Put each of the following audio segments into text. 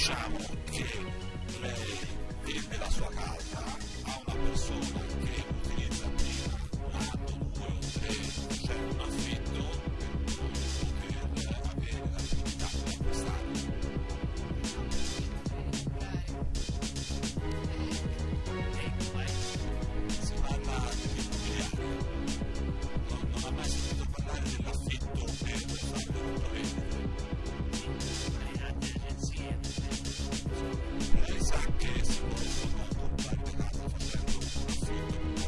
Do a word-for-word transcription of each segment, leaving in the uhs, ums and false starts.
Diciamo che lei vende la sua casa a una persona che utilizza prima un anno, due o tre, c'è un affitto per avere la possibilità di acquistare. Si parla dell'immobiliare, non, non ha mai sentito parlare dell'affitto per fare la compravendita. Lei sa che si possono comprare le case facendo un affitto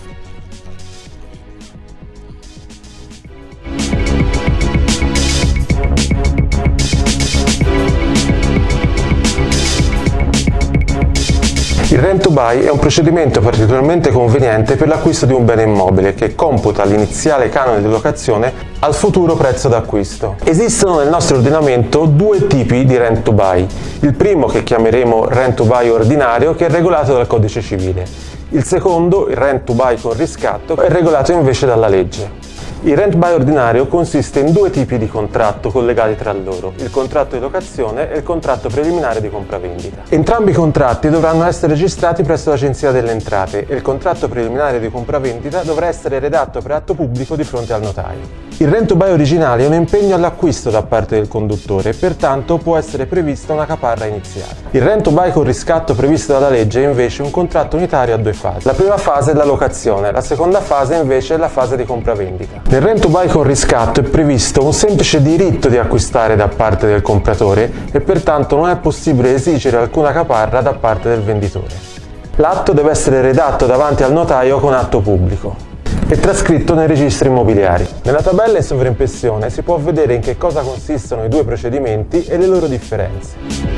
Il rent to buy è un procedimento particolarmente conveniente per l'acquisto di un bene immobile che computa l'iniziale canone di locazione al futuro prezzo d'acquisto. Esistono nel nostro ordinamento due tipi di rent to buy. Il primo, che chiameremo rent to buy ordinario, che è regolato dal Codice Civile. Il secondo, il rent to buy con riscatto, è regolato invece dalla legge. Il rent buy ordinario consiste in due tipi di contratto collegati tra loro, il contratto di locazione e il contratto preliminare di compravendita. Entrambi i contratti dovranno essere registrati presso l'Agenzia delle Entrate e il contratto preliminare di compravendita dovrà essere redatto per atto pubblico di fronte al notaio. Il rent to buy originale è un impegno all'acquisto da parte del conduttore e pertanto può essere prevista una caparra iniziale. Il rent to buy con riscatto previsto dalla legge è invece un contratto unitario a due fasi. La prima fase è la locazione, la seconda fase invece è la fase di compravendita. Nel rent to buy con riscatto è previsto un semplice diritto di acquistare da parte del compratore e pertanto non è possibile esigere alcuna caparra da parte del venditore. L'atto deve essere redatto davanti al notaio con atto pubblico e trascritto nei registri immobiliari. Nella tabella in sovraimpressione si può vedere in che cosa consistono i due procedimenti e le loro differenze.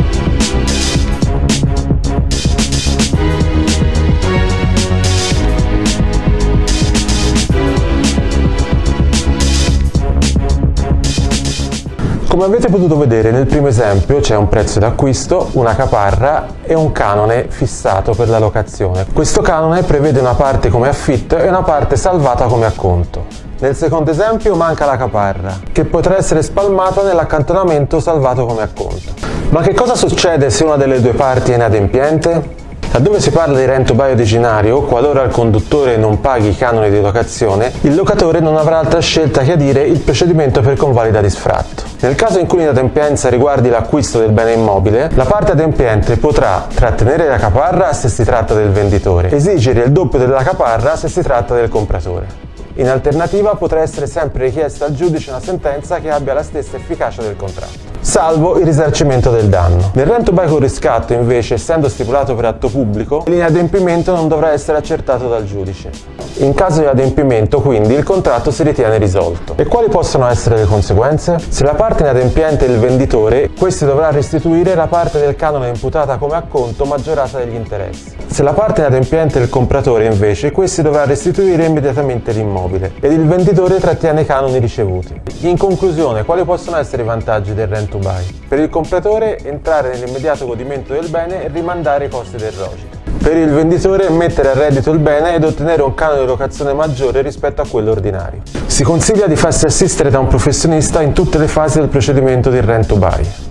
Come avete potuto vedere nel primo esempio c'è un prezzo d'acquisto, una caparra e un canone fissato per la locazione. Questo canone prevede una parte come affitto e una parte salvata come acconto. Nel secondo esempio manca la caparra, che potrà essere spalmata nell'accantonamento salvato come acconto. Ma che cosa succede se una delle due parti è inadempiente? Laddove si parla di rent to buy originario, qualora il conduttore non paghi i canoni di locazione, il locatore non avrà altra scelta che adire il procedimento per convalida di sfratto. Nel caso in cui l'inadempienza riguardi l'acquisto del bene immobile, la parte adempiente potrà trattenere la caparra se si tratta del venditore, esigere il doppio della caparra se si tratta del compratore. In alternativa potrà essere sempre richiesta al giudice una sentenza che abbia la stessa efficacia del contratto, salvo il risarcimento del danno. Nel rent to buy con riscatto, invece, essendo stipulato per atto pubblico, l'inadempimento non dovrà essere accertato dal giudice. In caso di adempimento, quindi, il contratto si ritiene risolto. E quali possono essere le conseguenze? Se la parte inadempiente è il venditore, questi dovrà restituire la parte del canone imputata come acconto maggiorata degli interessi. Se la parte inadempiente è il compratore, invece, questi dovrà restituire immediatamente l'immobile ed il venditore trattiene i canoni ricevuti. In conclusione, quali possono essere i vantaggi del rent to buy? Per il compratore, entrare nell'immediato godimento del bene e rimandare i costi del rogito. Per il venditore, mettere a reddito il bene ed ottenere un canone di locazione maggiore rispetto a quello ordinario. Si consiglia di farsi assistere da un professionista in tutte le fasi del procedimento del rent to buy.